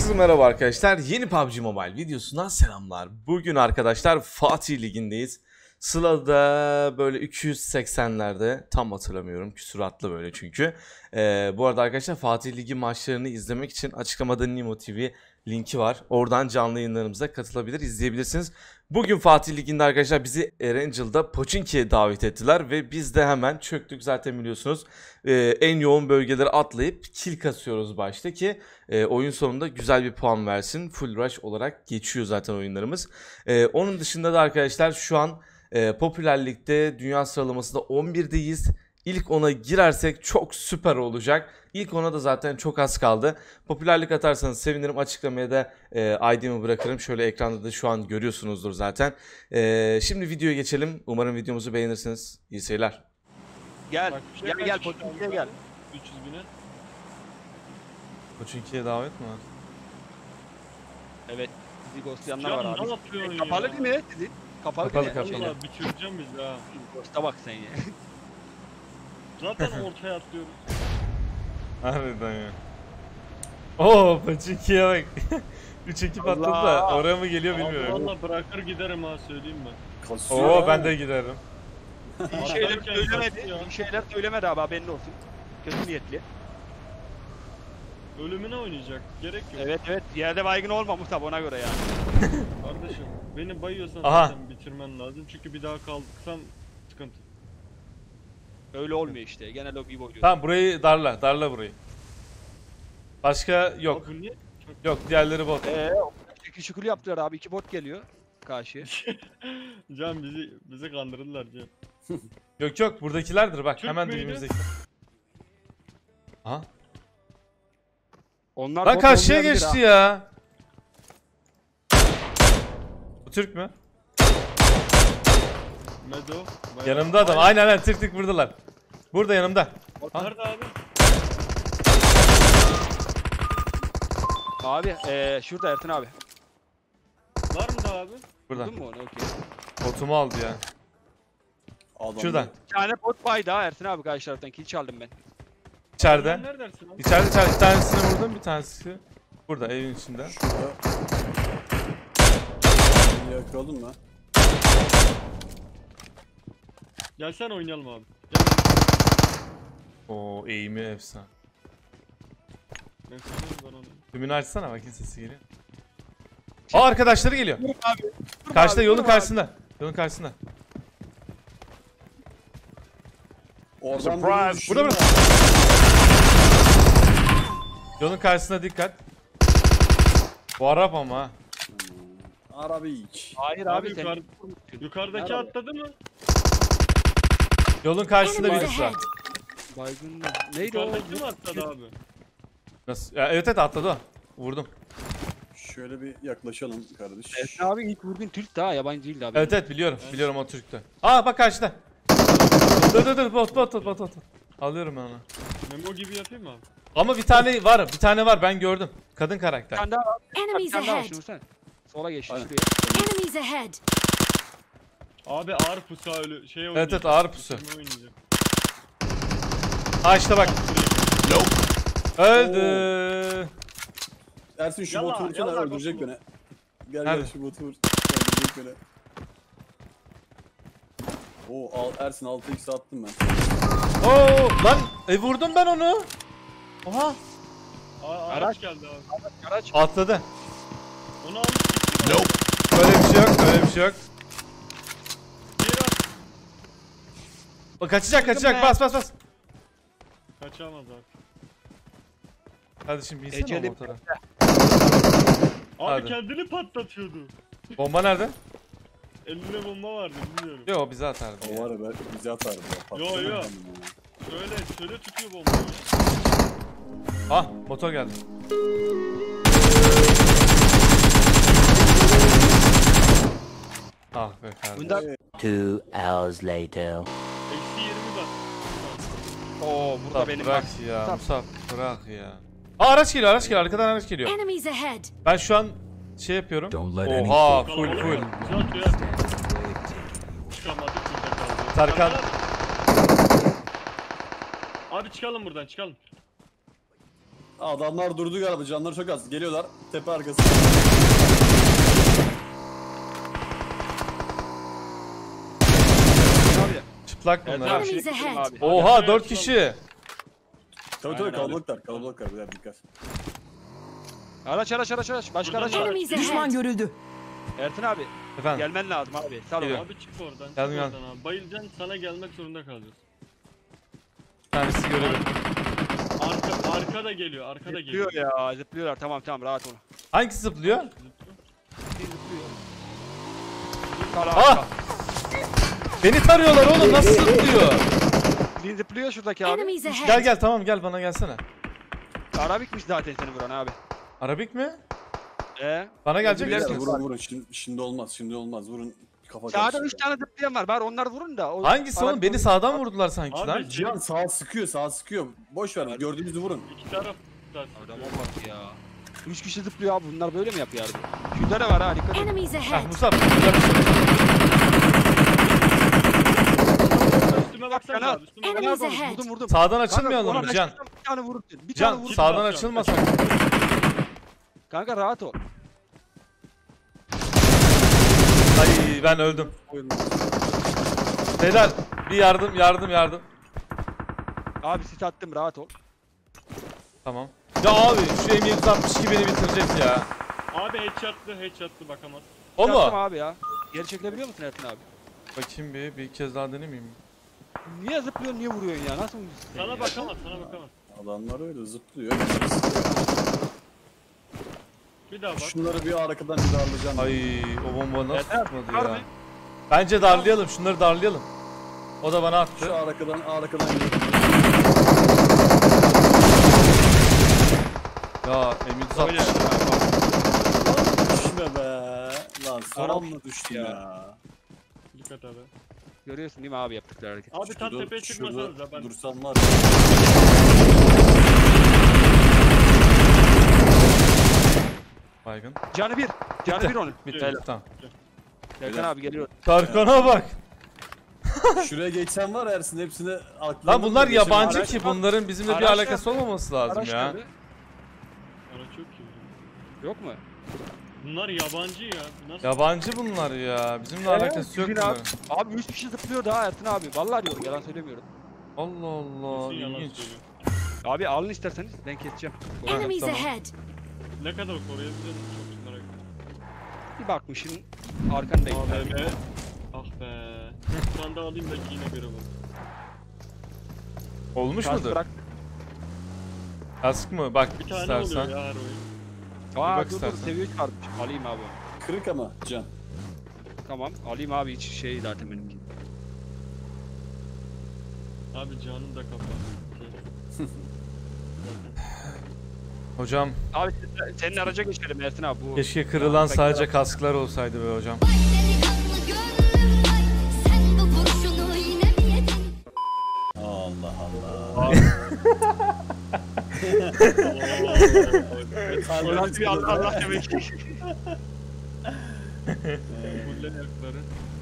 Herkese merhaba arkadaşlar. Yeni PUBG Mobile videosundan selamlar. Bugün arkadaşlar Fatih Ligi'ndeyiz. Sıla'da böyle 280'lerde, tam hatırlamıyorum, küsuratlı böyle çünkü. Bu arada arkadaşlar Fatih Ligi maçlarını izlemek için açıklamada Nimo TV linki var. Oradan canlı yayınlarımıza katılabilir, izleyebilirsiniz. Bugün Fatih Ligi'nde arkadaşlar bizi Erangel'da Pochinki'ye davet ettiler ve biz de hemen çöktük zaten biliyorsunuz. En yoğun bölgeleri atlayıp kill kasıyoruz başta ki oyun sonunda güzel bir puan versin. Full rush olarak geçiyor zaten oyunlarımız. Onun dışında da arkadaşlar şu an popülerlikte dünya sıralamasında 11'deyiz. İlk 10'a girersek çok süper olacak. İlk 10'a da zaten çok az kaldı. Popülerlik atarsanız sevinirim. Açıklamaya da ID'mi bırakırım. Şöyle ekranda da şu an görüyorsunuzdur zaten. Şimdi videoya geçelim. Umarım videomuzu beğenirsiniz. İyi seyirler. Gel Pochinki'ye gel. 300 bine. Pochinki'ye davet mi var? Evet. Bizi ghostlayanlar var abi. Ne yapıyorsun Kapalı ya? değil mi? Dedi. Kapalı Kapalı, değil mi? kapalı. Vallahi bitireceğim bizi ha. Ghost'a bak sen ya. Zaten ortaya atlıyoruz. Harbiden ya. Oo Pochinki'ye bak. 3 ekip atladı da Allah. oraya mı geliyor bilmiyorum. Valla bırakır giderim ha, söyleyeyim ben. Oo ben de giderim. İyi şeyler Atlarken söylemedi. kaçtı ya. İyi şeyler söylemedi abi, haberin olsun. Kötü niyetli. Ölümüne oynayacak. Gerek yok. Evet. Yerde baygın olmamış tabi, ona göre yani. Kardeşim beni bayıyorsan Aha. zaten bitirmen lazım. Çünkü bir daha kaldırsam sıkıntı. Öyle olmuyor işte. Gene lobiyi boyuyor. Tamam burayı darla burayı. Başka yok. Abi bu niye? Yok diğerleri bot. İki şükür yaptılar abi. 2 bot geliyor karşıya. Can bizi kandırdılar Can. Yok buradakilerdir bak Türk hemen müydü? dibimizdeki. Aha. Onlar Lan bot karşıya olmayabilir geçti ha. ya. Bu Türk mü? Medo. bayağı- Yanımda adam. Aynen Türk buradalar. Burada yanımda. Nerede abi? Abi şurada Ertin abi. Var mı da abi? Burada. Buldun mu onu? Okey. Botumu aldı ya. Şuradan. Bir tane bot baydı ha Ertin abi, karşı taraftan. Kill çaldım ben. İçeride. Sen neredesin abi? İçeride bir tanesini vurdum, bir tanesi burada evin içinde. Şurada. Yakaladın mı? Gelsen oynayalım abi. Gel. Oo eğimi efsane. Ben söyleyeyim, ben onu. Tümünü açsana bakayım sesi geliyor. Aa arkadaşları geliyor. Abi. Karşıda yolun karşısında. Yolun karşısında. Oradan Burada. Yolun karşısına dikkat. Bu Arap ama ha. Arabik. Hayır Abi abi, sen... yukarıdaki Nerede? atladı mı? Yolun karşısında Enemies birisi var. ahead. Baygın mı? Neydi o? Yukarıdaki mi atladı abi? Nasıl? Ya, evet atladı o. Vurdum. Şöyle bir yaklaşalım kardeş. Ertin abi ilk vurgun Türk daha, yabancı değildi abi. Evet biliyorum. Biliyorum o Türk'tü. Aa bak karşıda. Dur bot. Alıyorum ben onu. Memo gibi yapayım mı abi? Ama bir tane var ben gördüm. Kadın Bir karakter. tane daha var. Bir Enemies tane daha var, ahead. şunu vursana. Sola geçti Aynen. şuraya. Enemies ahead. Abi ağır pusu öyle şey oynayacak. Evet, ağır pusu. Bitirme oynayacak. Ha işte bak. Öldü. Ersin şu Yalla, botu vursana, yalla öldürecek botu. beni. Gel Nerede? gel şu botu vur. Öldürecek beni. Ersin 6x attım ben. Oo lan vurdum ben onu. Oha. Araç Araç. geldi abi. Araç. Atladı. Onu almış gitti. Böyle bir şey yok. Diğer at. O kaçacak. Bas. Kaçamaz abi. Kardeşim binsene o Eceli- motora. Abi Hadi. kendini patlatıyordu. Bomba nerede? Elinde bomba vardı bilmiyorum. Yo bize atardı. O Ya. var ya, ben bizi atardı ya. Yo. Patladı ya. Şöyle tutuyor bombayı. Ah motor geldi. Ah be kardeşim. Bunda... 2 hours later. Eksi 20 bak. Oo burada Musab benim bırak bak. ya. Musab. Musab bırak ya. Aa araç geliyor. Arkadan araç geliyor. Enemies ahead. Ben şu an şey yapıyorum. Don't let Oha full. Güzel atıyor. Çıkamadık burada kaldı. Tarkan. Abi çıkalım buradan çıkalım. Adamlar durdu galiba. Canları çok az. Geliyorlar. Tepe arkası. Abi. Çıplak Evet, bunlar. abi, Enemies şey ahead. abi. Oha 4 kişi. Tabii Aynen abi. kalabalıklar. Kalabalıklar. Birer dikkat. Araç. Başka araç var. Enemies Düşman ahead. görüldü. Ertin abi. Efendim. Gelmen lazım abi. Sal Geliyor. onu. Abi çık oradan. Çık Geldim, oradan abi. Bayılacaksın sana gelmek zorunda kalacağız. Bir tanesi görelim. Arka da geliyor. Arka da geliyor. Zıplıyor ya. Zıplıyorlar. Tamam rahat ol. Hangisi zıplıyor? Zıplıyor. Sal Ah! abi. Beni tarıyorlar oğlum, nasıl zıplıyor? Zıplıyor şuradaki abi. Enemies ahead. Gel tamam gel, bana gelsene. Arabikmiş zaten seni vuran abi. Arabik mi? Ee? Bana gelecek Beyler, misiniz? vurun. Şimdi olmaz. Şimdi olmaz. Vurun. Kafa Sağda karışacak. 3 tane zıplayan var. Bari onları vurun da. O Hangisi oğlum? Beni sağdan vurdular sanki Abi, lan. Cihan sağa sıkıyor. Boş ver. Gördüğünüzü vurun. İki taraf da Adama bak ya. 3 kişi zıplıyor abi. Bunlar böyle mi yapıyor abi? Şurada ne var ha? Dikkat et. Enemies Heh ahead. Musab, güzel bir şey. üstüme baksana Kanat. abi. Üstüme Enemies bak. ahead. Vurdum. Sağdan açılmayalım Kanka, mı ona Can? Bir tane vurursun. Bir tane Can vurursun. sağdan Can. açılmasak. Kanka rahat ol. Ay ben öldüm. Oyun. Beyler bir yardım. Abi sit attım rahat ol. Tamam. Ya abi şu M762 beni bitirecek ya. Abi headshot'lı bakamaz. O Sit attım mu? abi ya. Geri çekilebiliyor musun Ertin abi? Bakayım bir kez daha denemeyeyim mi? Niye zıplıyorsun, niye vuruyorsun ya? Nasıl vuruyorsun? Sana bakamaz. Adamlar öyle zıplıyor. Bir daha bak. Şunları bir arkadan bir darlayacağım. Ay o bomba nasıl Yeter, tutmadı var ya. mı? Bence darlayalım, şunları darlayalım. O da bana Şu attı. arkadan gidiyor. Ya Öyle. M762. Düşme be. Lan son Arap anda düştüm ya. ya. Dikkat abi. Görüyorsun değil mi abi yaptıkları hareket? Abi tam tepeye çıkmasanız da ben. Dursam var. Baygın. Canı bir. Canı bir onun. Bitti. Helal. Tamam. Erkan abi geliyor. Tarkan'a bak. Şuraya geçsen var Ersin hepsini aklına. Lan bunlar yabancı Araç- ki, bunların bizimle bir Araçlar- alakası olmaması lazım Araç ya. nerede? Ara çok iyi. Yok mu? Bunlar yabancı ya. Nasıl? Yabancı bunlar ya. Bizimle alakası yok Sizin abi. bunların. Abi 3 kişi zıplıyor daha Ertin abi. Vallahi diyorum yalan söylemiyorum. Allah Allah, Kesin yalan ilginç. söylüyor. Abi alın isterseniz ben keseceğim. Enemies Tamam. ahead. Ne kadar koruyabilirim çok merak ettim. Bir bakmışsın arkandayım. AVM. Ah be. Bir tane daha alayım da yine göre bak. Olmuş Kas mudur? bırak. Kask mı? Bak Bir tane istersen. oluyor ya her oyun. Aa bak dur istersen. seviye çıkarmış. Alayım abi. Kırık ama Can. Tamam alayım abi hiç şey zaten benimki. Abi canım da kafa. Hocam Abi senin araca geçelim Ertin abi. Bu keşke kırılan sadece kasklar olsaydı be hocam. Delikanlı gönlüm vay. Sen bu kurşunu yine mi yedin? Allah Allah. Nasıl bir Allah demek ki. Kullen ayakları.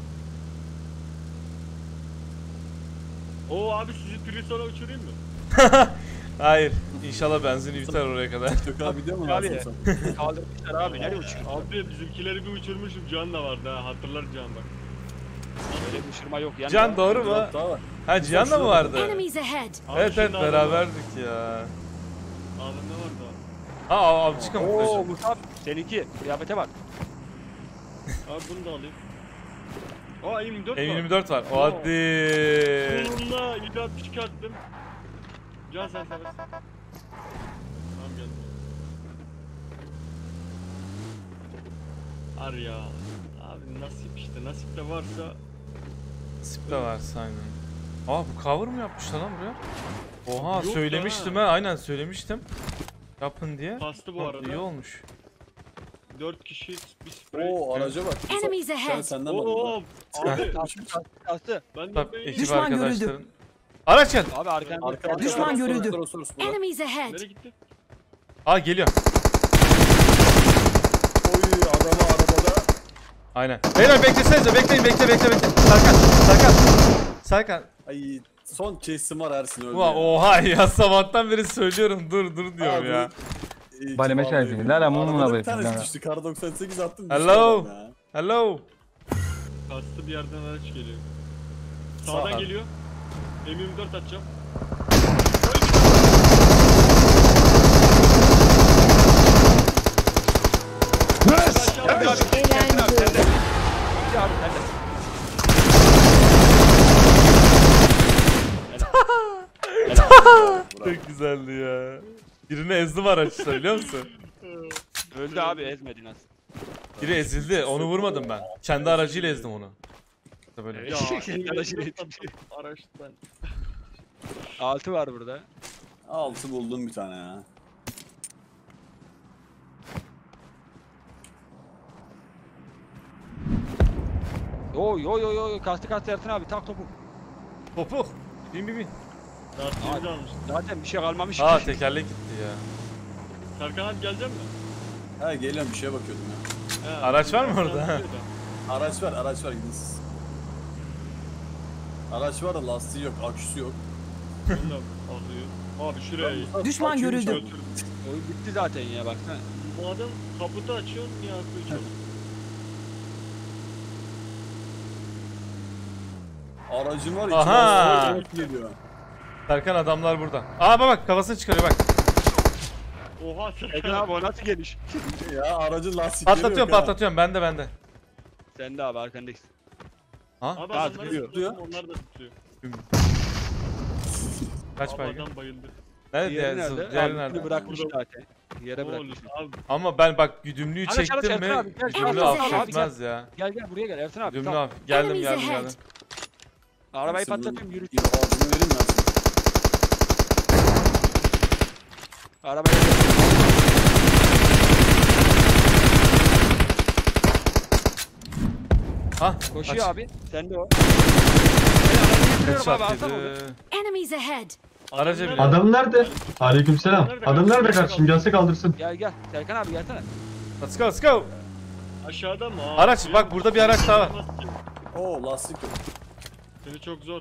Oo abi sizi Prison'a uçurayım mı? Hayır. İnşallah benzini biter oraya kadar. Yok abi diyor mu Abi. lazım sen? Kaldırmışlar abi nereye uçuyorsun? Abi bizimkileri bir uçurmuşum. Can da vardı ha. Hatırlar Can bak. Öyle bir uçurma yok yani. Can doğru mu? Hatta var. Ha Cihan da mı vardı? Enemies ahead. Abi Evet şimdi beraberdik ya. Ağzımda vardı abi. Ha avcı Oo kamuflajı. Musab seninki kıyafete bak. Abi bunu da alayım. Aa M24 var. M24 var. O hadi. Bununla 762 attım. Can sen seversin. Tamam geldim. Ar ya. Abi nasip işte. Nasip de varsa Sip de varsa aynen. Aa bu cover mı yapmışlar lan buraya? Oha Yok söylemiştim da. ha. Aynen söylemiştim. Yapın diye. bastı bu Ha, arada. İyi olmuş. 4 kişi bir sprey. Oo araca bak. Enemies Sen ahead. senden Oo abi Kastı. ben de Tabii beyin. ekip Düşman arkadaşların. Araç geldi. Abi arkanda. Arka Düşman görüldü. Enemies ahead. Nereye gitti? Aa geliyor. Oy adamı arabada. Aynen. Beyler beklesenize bekleyin bekle. Serkan. Serkan. Ay Son kesim var Ersin öldü. Ulan oha ya sabahtan beri söylüyorum dur diyorum Abi, ya. Bale meşale değil. Lala mumuna Arabada bir be. tanesi düştü. Kar 98 attım. Hello. düştü adam ya. Hello. Kastı bir yerden araç geliyor. Sağ Sağdan abi. geliyor. M24 atacağım. Çok güzeldi ya. Birini ezdim araçta biliyor musun? Öldü abi ezmedin az. Biri ezildi onu vurmadım ben. Kendi aracıyla ezdim onu. İşte böyle. Ya Kendi aracıyla M24 attım araçtan. 6 var burada. 6 buldum bir tane ya. Yo kastı Ersin abi tak topu. Topuk. Bin. Lastiğimizi almıştım. Zaten bir şey kalmamış. Aa tekerlek gitti ya. Serkan abi gelecek mi? Ha geliyorum bir şeye bakıyordum ya. He, Araç var mı Serkan orada? diyor da. Araç var gidin siz. Araç var da lastiği yok, aküsü yok. Onu da alıyor. Abi şuraya Düşman Aküyü görüldü. çaldı. götür. Oyun bitti zaten ya baksana. Bu adam kaputu açıyor niye akıyor çok? Aracım var, iki Aha! lastiği geliyor. Serkan adamlar burada. Aa bak kafasını çıkarıyor bak. Oha Ersin Serkan abi o nasıl geliş? Ya aracın lastikleri Patlatıyorum yok ha. patlatıyorum bende. Sen de abi arkandayız. Abi Gaz adamları gidiyor. tutuyor. Onlar da tutuyor. Kaç Abi baygın? adam bayıldı. Evet Diğeri ya nerede? diğeri Abi nerede? bunu bırakmış Burada. zaten. Yere Ne bırakmış. olur abi. Ama ben bak güdümlüyü Araç, çektim Ersin mi abi, gel, güdümlü gel, abi, affetmez ya. Gel buraya gel Ersin abi. Güdümlü Tamam. af. Geldim. Enemies ahead. Arabayı Ersin, patlatıyorum yürü. Bir ağacını vereyim ben sana. Arabayı Ha koşuyor aç. abi. Sen de o. Headshot Abi, alsana onu. yedi. Enemies ahead. Araca bin. Adam nerede? Aleykümselam. Adam nerede kardeşim? Gelse kaldırsın. Gel Serkan abi gelsene. Let's go. Aşağıda mı abi? Araç, bak burada bir araç daha var. Oo lastik yok. Seni çok zor.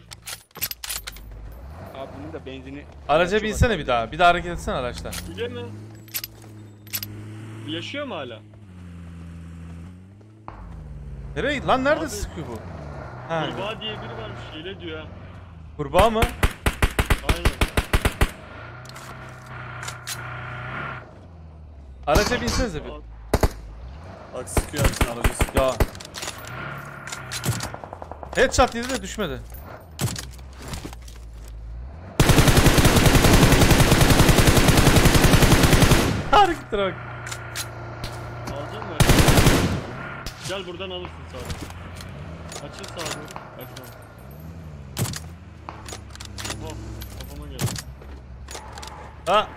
Abi bunun da benzini. Araca binsene bir daha. Bir daha hareket etsene araçla. Bilir mi? Yaşıyor mu hala? Nereye gitti? Lan nerede Abi. sıkıyor bu? Ha. Kurbağa diye biri varmış. Hile diyor ha. Kurbağa mı? Aynen. Araca binsenize bir. Bak sıkıyor Ersin aracı sıkıyor. Ya. Headshot yedi de düşmedi. Hareketlere bak. Aldın mı? Gel buradan alırsın sağdan. Açıl sağa doğru. Açma. Oha. Kafama geldi. Ha.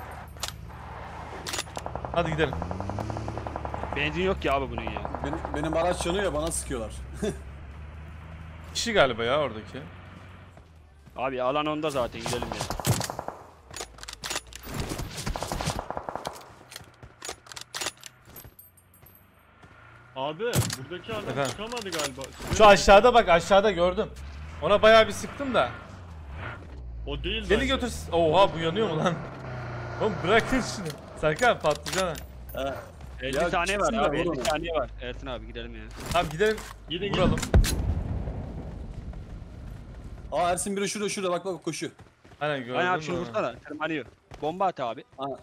Hadi gidelim. Benzin yok ki abi bunun ya. Benim araç yanıyor bana sıkıyorlar. Kişi galiba ya oradaki. Abi alan onda zaten gidelim ya. Abi buradaki adam Efendim? çıkamadı galiba. Şu aşağıda bak aşağıda gördüm. Ona bayağı bir sıktım da. O değil Beni zaten. götür. Oha bu yanıyor mu lan? Oğlum bırakın şunu. Serkan patlıcana. 50 Ya saniye var çıksın da abi 50 vurun. saniye var. Ersin abi gidelim ya. Tamam gidelim. Gidin Vuralım. Aa Ersin biri şurada bak koşuyor. Aynen gördüm. Aynen abi şunu onu. vursana. Tırmanıyor. Bomba at abi.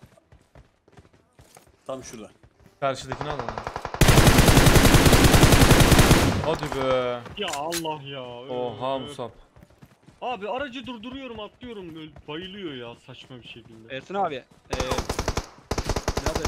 Tam şurada. Karşıdakini alalım. Hadi be. Ya Allah ya. Oha Musab. Abi aracı durduruyorum atlıyorum böyle bayılıyor ya saçma bir şekilde. Ersin abi. Nerede?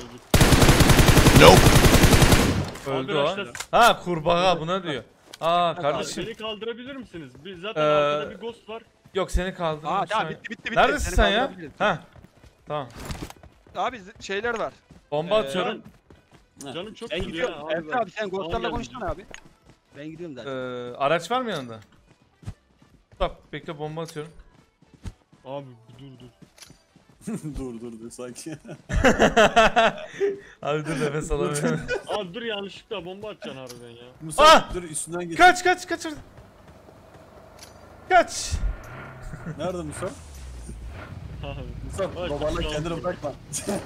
Öldü Abi o. araçta- Ha kurbağa buna diyor. Aa Abi kardeşim. beni kaldırabilir misiniz? Bir zaten Ee, arkada bir ghost var. Yok seni kaldırdım. Aa şu tamam an. bitti. Neredesin Seni sen ya? kaldırabilirim. Ha. Tamam. Abi şeyler var. Bomba atıyorum. Canım çok Ben kötü gidiyorum. ya. Ersin abi sen Tamam, ghostlarla geldim. konuşsana abi. Ben gidiyorum zaten. Araç var mı yanında? Bak bekle bomba atıyorum. Abi dur. dur sanki. Abi dur nefes alamıyorum. Abi dur yanlışlıkla bomba atacaksın harbiden ya. Musa Ah! dur üstünden geç. Kaç kaçırdı. Kaç. Nerede Musa? Abi. Musa Ay, babanla çok kendini oldu. bırakma.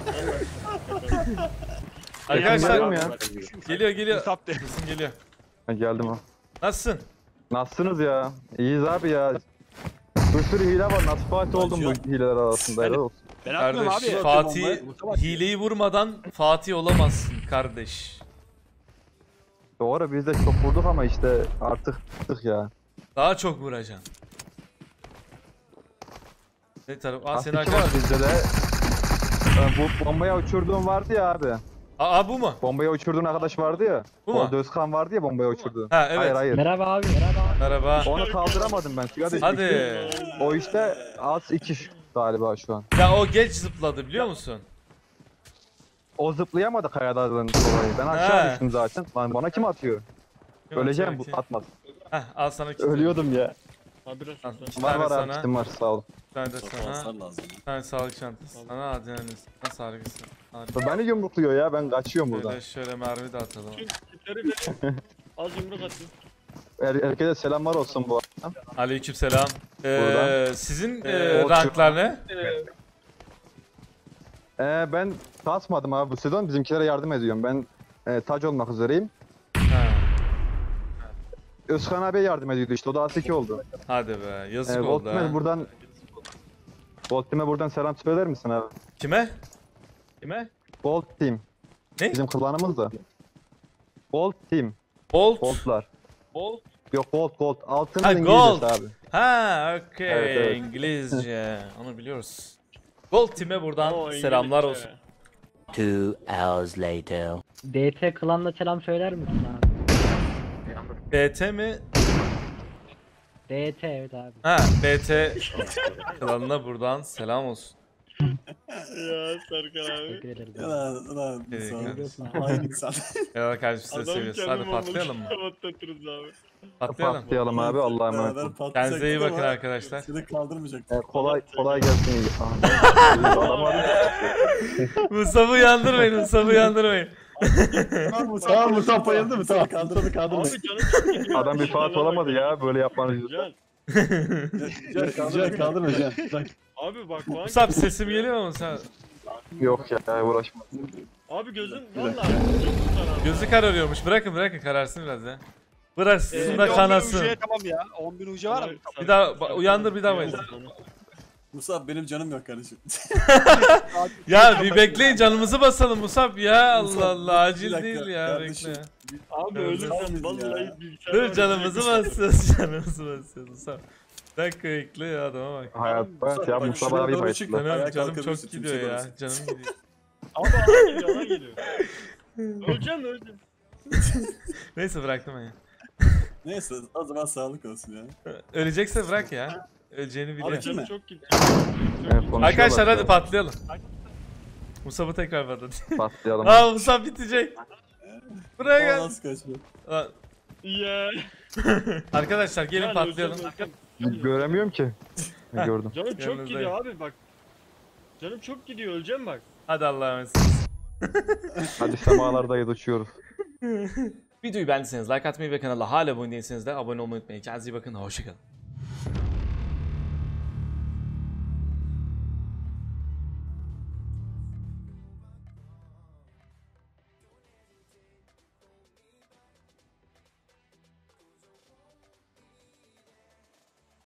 Arkadaşlar Geliyorum ya. geliyor. Musab de. Sesim geliyor. Ha, geldim ha. Nasılsın? Nasılsınız ya? İyiyiz abi ya. Bir sürü hile var. Nasıl Fatih oldum bu hileler arasında? Helal olsun. Ben atmıyorum Kardeş abi. Fatih Musab hileyi vurmadan Fatih olamazsın kardeş. Doğru biz de çok vurduk ama işte artık ya. Daha çok vuracaksın. Ne taraf? Aa seni Aslında var arkadaş. bizde de. Bu bombaya uçurduğun vardı ya abi. Aa bu mu? Bombaya uçurduğun arkadaş vardı ya. Bu mu? Orada Özkan vardı ya bombaya uçurdu. Ha evet. Hayır hayır. Merhaba abi, merhaba. Merhaba. Onu kaldıramadım ben. Suya düştüm. Hadi. O işte az 2 galiba şu an. Ya o geç zıpladı biliyor musun? O zıplayamadı kayadan dolayı. Ben aşağı He. düştüm zaten. Lan bana kim atıyor? Öleceğim bu atmaz. Heh, al sana kit. Ölüyordum ya. Abi biraz Al, sus lan. iki Var tane var abi sana. kitim var sağ ol. Bir tane de sana. Alsan lazım. Bir tane sağlık çantası. Sana adrenalin. Nasıl harikasın. Harika. Beni yumrukluyor ya ben kaçıyorum buradan. Şöyle mermi de atalım. Tüm kitleri verin. Az yumruk atayım. Herkese selamlar olsun bu arada. Aleykümselam. Buradan. Sizin o ranklar ne? Ben kasmadım abi bu sezon bizimkilere yardım ediyorum. Ben tac olmak üzereyim. Ha. Özkan abiye yardım ediyordu işte o da A2 oldu. Hadi be yazık oldu ha. Volt Team'e buradan selam söyler misin abi? Kime? Kime? Volt Team. Ne? Bizim klanımız da. Volt Team. Bolt. Voltlar. Bolt. Yok Gold. Altının Ha, İngilizcesi Gold. abi. Ha okey Evet. İngilizce. Onu biliyoruz. Gold Team'e buradan Oo, selamlar İngilizce. olsun. 2 hours later. DT klanla selam söyler misin abi? BT mi? DT evet abi. Ha BT klanına buradan selam olsun. Ya Serkan abi. Teşekkür ederim. Ulan Gerek yok. Musa. Aynı insan. Ya kardeşim size Adam seviyoruz. kendini Hadi patlayalım mı? patlatırız abi. Patlayalım. Patlayalım abi Allah'a emanet olun. Kendinize iyi bakın arkadaşlar. Seni kaldırmayacak. Kolay gelsin. Aha. Musab'ı yandırmayın, Musab'ı yandırmayın. Tamam Musa bayıldı mı? Tamam kaldırdı Abi canım çok gidiyor. Adam bir Fatih olamadı ya böyle yapmanız yüzünden. Can. Güzel kaldırma Can. Abi bak bak. Musab sesim geliyor mu Musab? Yok ya uğraşma. Abi gözün valla. Çok tutar abi. Gözü kararıyormuş. Bırakın kararsın biraz ya. Bıraksın da 10.000 kanasın. UC'ye tamam ya. 10.000 UC var mı? Bir daha uyandır bir daha bayıldır. Musa benim canım yok kardeşim. Ya bir bekleyin canımızı basalım Musab ya Allah Allah Bir acil dakika, değil ya kardeşim. bekle. Abi Evet, ölürsen ya. vallahi bilgisayar. Dur canımızı basıyoruz canımızı basıyoruz Musab. Bir dakika bekle ya adama bak. Hayatta ya Bak, Mustafa şuraya abi doğru bayıldı. çık. Canım, Ayağa canım kalkabilirsin, çok kimse gidiyor ya görmesin. canım gidiyor. Abi ana geliyor ana geliyor. Öleceğim. Neyse bıraktım ben ya. Neyse o zaman sağlık olsun ya. Ölecekse bırak ya. Öleceğini biliyor. Abi, Canım mi? çok gidiyor. Arkadaşlar hadi patlayalım. Musab'ı tekrar patladı. Patlayalım. Aa Musab bitecek. Buraya Aa, gel. nasıl kaçmıyor? Aa, Ya. Arkadaşlar gelin patlayalım. Göremiyorum ki. Gördüm. Canım çok Yanınızdayım. gidiyor abi bak. Canım çok gidiyor öleceğim bak. Hadi Allah'a emanet. Hadi semalardayız uçuyoruz. Videoyu beğendiyseniz like atmayı ve kanala hala abone değilseniz de abone olmayı unutmayın. Kendinize iyi bakın. Hoşçakalın.